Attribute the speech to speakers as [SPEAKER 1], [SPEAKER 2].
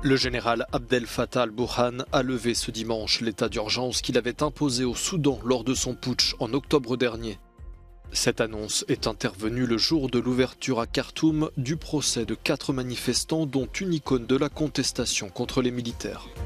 [SPEAKER 1] Le général Abdel Fattah al-Burhan a levé ce dimanche l'état d'urgence qu'il avait imposé au Soudan lors de son putsch en octobre dernier. Cette annonce est intervenue le jour de l'ouverture à Khartoum du procès de 4 manifestants dont une icône de la contestation contre les militaires.